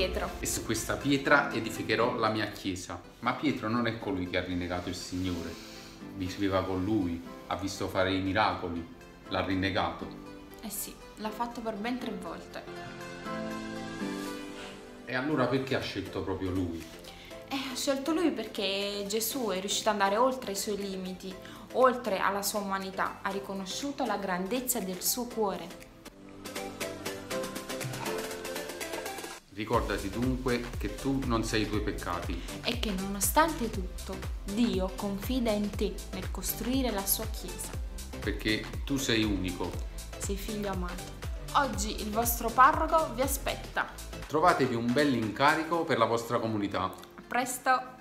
Pietro. E su questa pietra edificherò la mia chiesa. Ma Pietro non è colui che ha rinnegato il Signore. Viveva con lui, ha visto fare i miracoli, l'ha rinnegato. Eh sì, l'ha fatto per ben 3 volte. E allora perché ha scelto proprio lui? Ha scelto lui perché Gesù è riuscito ad andare oltre i suoi limiti, oltre alla sua umanità, ha riconosciuto la grandezza del suo cuore. Ricordati dunque che tu non sei i tuoi peccati. E che nonostante tutto, Dio confida in te nel costruire la sua chiesa. Perché tu sei unico. Sei figlio amato. Oggi il vostro parroco vi aspetta. Trovatevi un bel incarico per la vostra comunità. A presto!